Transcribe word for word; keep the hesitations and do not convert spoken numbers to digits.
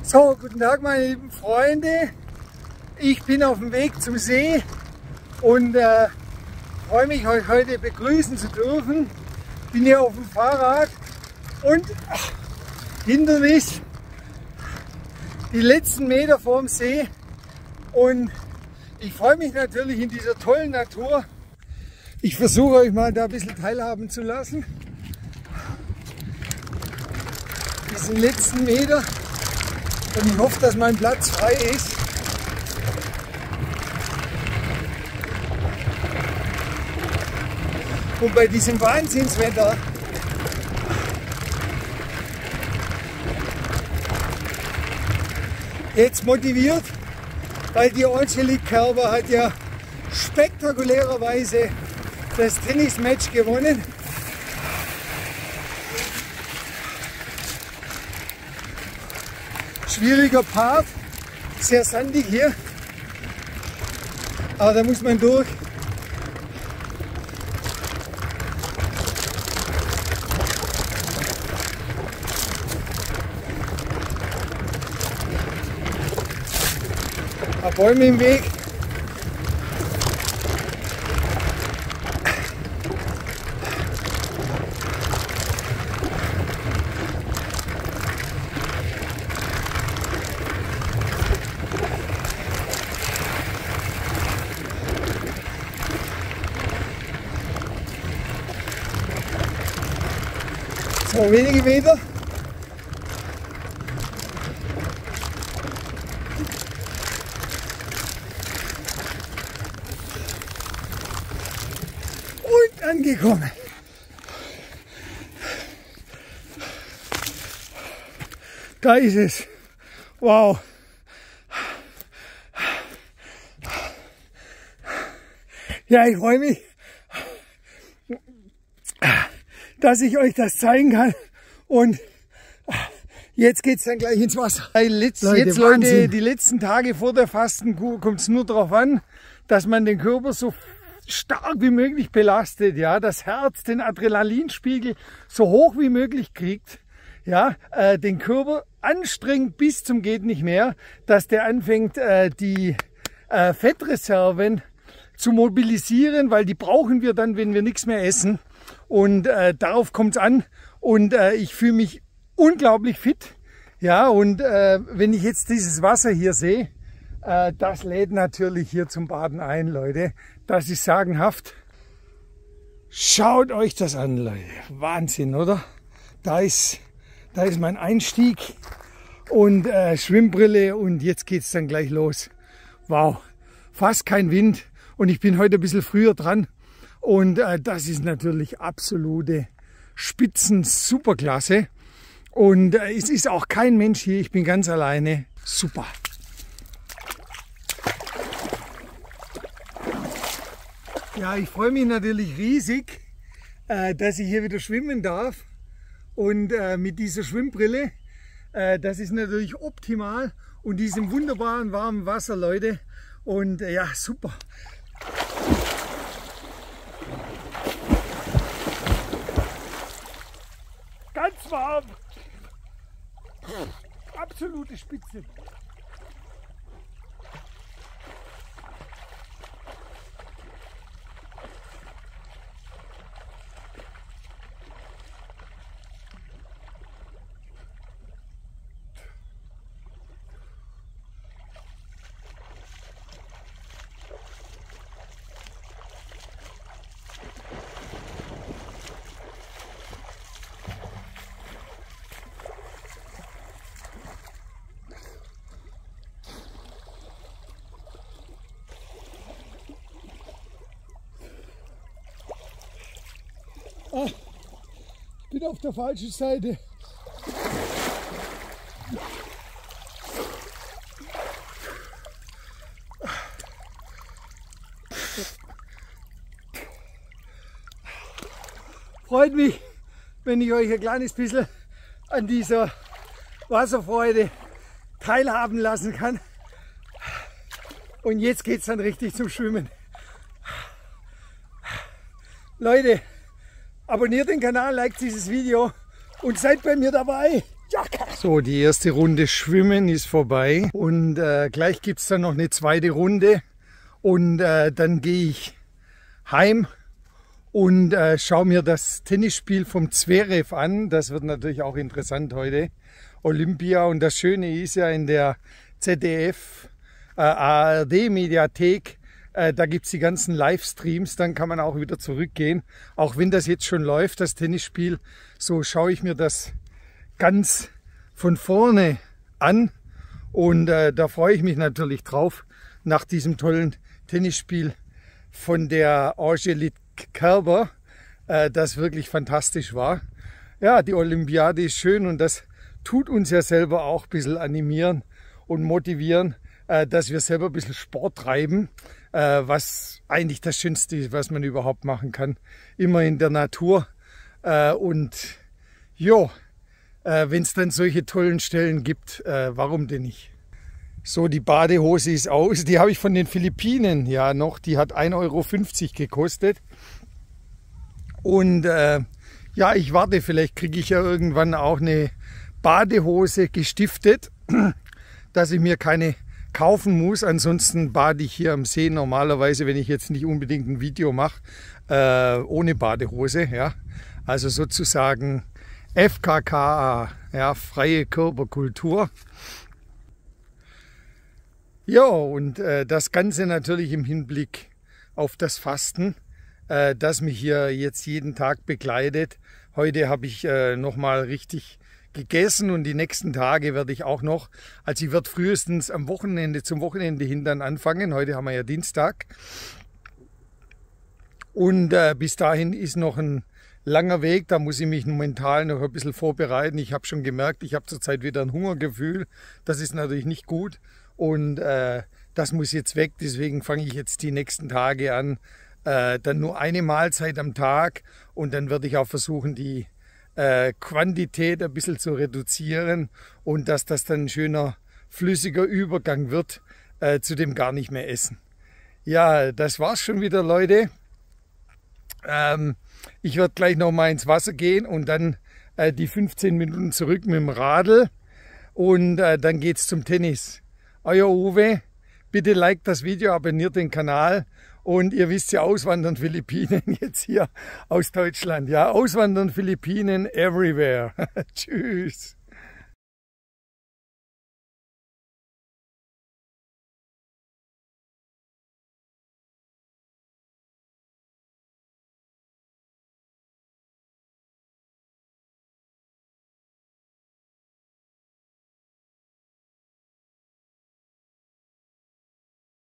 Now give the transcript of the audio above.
So, guten Tag meine lieben Freunde. Ich bin auf dem Weg zum See und äh, freue mich, euch heute begrüßen zu dürfen. Bin hier auf dem Fahrrad und ach, Hindernis, die letzten Meter vorm See, und ich freue mich natürlich in dieser tollen Natur. Ich versuche euch mal da ein bisschen teilhaben zu lassen. Diesen letzten Meter, und ich hoffe, dass mein Platz frei ist. Und bei diesem Wahnsinnswetter jetzt motiviert, weil die Angelique Kerber hat ja spektakulärerweise das Tennismatch gewonnen. Schwieriger Part, sehr sandig hier, aber da muss man durch. Ein paar Bäume im Weg. So, wenige Meter. Und angekommen. Da ist es. Wow. Ja, ich freue mich, dass ich euch das zeigen kann, und jetzt geht es dann gleich ins Wasser. Letz, Leute, jetzt Leute, die letzten Tage vor der Fastenkur kommt es nur darauf an, dass man den Körper so stark wie möglich belastet, ja, das Herz, den Adrenalinspiegel so hoch wie möglich kriegt, ja, äh, den Körper anstrengt bis zum geht nicht mehr, dass der anfängt, äh, die äh, Fettreserven zu mobilisieren, weil die brauchen wir dann, wenn wir nichts mehr essen. Und äh, darauf kommt es an, und äh, ich fühle mich unglaublich fit. Ja, und äh, wenn ich jetzt dieses Wasser hier sehe, äh, das lädt natürlich hier zum Baden ein, Leute. Das ist sagenhaft. Schaut euch das an, Leute. Wahnsinn, oder? Da ist, da ist mein Einstieg und äh, Schwimmbrille, und jetzt geht es dann gleich los. Wow, fast kein Wind, und ich bin heute ein bisschen früher dran. Und äh, das ist natürlich absolute Spitzen-Superklasse. Und äh, es ist auch kein Mensch hier, ich bin ganz alleine. Super. Ja, ich freue mich natürlich riesig, äh, dass ich hier wieder schwimmen darf. Und äh, mit dieser Schwimmbrille, äh, das ist natürlich optimal. Und diesem wunderbaren warmen Wasser, Leute. Und äh, ja, super. Ganz warm. Absolute Spitze. Ah, ich bin auf der falschen Seite. Freut mich, wenn ich euch ein kleines bisschen an dieser Wasserfreude teilhaben lassen kann. Und jetzt geht es dann richtig zum Schwimmen. Leute, abonniert den Kanal, liked dieses Video und seid bei mir dabei. So, die erste Runde Schwimmen ist vorbei und äh, gleich gibt es dann noch eine zweite Runde und äh, dann gehe ich heim und äh, schaue mir das Tennisspiel vom Zverev an. Das wird natürlich auch interessant heute. Olympia, und das Schöne ist ja in der Z D F äh, A R D-Mediathek, äh, da gibt es die ganzen Livestreams, dann kann man auch wieder zurückgehen. Auch wenn das jetzt schon läuft, das Tennisspiel, so schaue ich mir das ganz von vorne an und äh, da freue ich mich natürlich drauf, nach diesem tollen Tennisspiel von der Angelique Kerber, äh, das wirklich fantastisch war. Ja, die Olympiade ist schön und das tut uns ja selber auch ein bisschen animieren und motivieren, äh, dass wir selber ein bisschen Sport treiben, äh, was eigentlich das Schönste ist, was man überhaupt machen kann. Immer in der Natur äh, und ja, Äh, wenn es dann solche tollen Stellen gibt, äh, warum denn nicht? So, die Badehose ist aus. Die habe ich von den Philippinen ja noch. Die hat ein Euro fünfzig gekostet. Und äh, ja, ich warte, vielleicht kriege ich ja irgendwann auch eine Badehose gestiftet, dass ich mir keine kaufen muss. Ansonsten bade ich hier am See normalerweise, wenn ich jetzt nicht unbedingt ein Video mache, äh, ohne Badehose. Ja, also sozusagen F K K A, ja, freie Körperkultur. Ja, und äh, das Ganze natürlich im Hinblick auf das Fasten, äh, das mich hier jetzt jeden Tag begleitet. Heute habe ich äh, nochmal richtig gegessen und die nächsten Tage werde ich auch noch, also ich werde frühestens am Wochenende, zum Wochenende hin dann anfangen. Heute haben wir ja Dienstag. Und äh, bis dahin ist noch ein langer Weg, da muss ich mich mental noch ein bisschen vorbereiten. Ich habe schon gemerkt, ich habe zurzeit wieder ein Hungergefühl. Das ist natürlich nicht gut und äh, das muss jetzt weg. Deswegen fange ich jetzt die nächsten Tage an, äh, dann nur eine Mahlzeit am Tag und dann werde ich auch versuchen, die äh, Quantität ein bisschen zu reduzieren und dass das dann ein schöner flüssiger Übergang wird äh, zu dem gar nicht mehr essen. Ja, das war's schon wieder, Leute. Ähm, Ich werde gleich noch mal ins Wasser gehen und dann äh, die fünfzehn Minuten zurück mit dem Radl und äh, dann geht's zum Tennis. Euer Uwe, bitte liked das Video, abonniert den Kanal und ihr wisst ja, Auswandern Philippinen jetzt hier aus Deutschland. Ja, Auswandern Philippinen everywhere. Tschüss.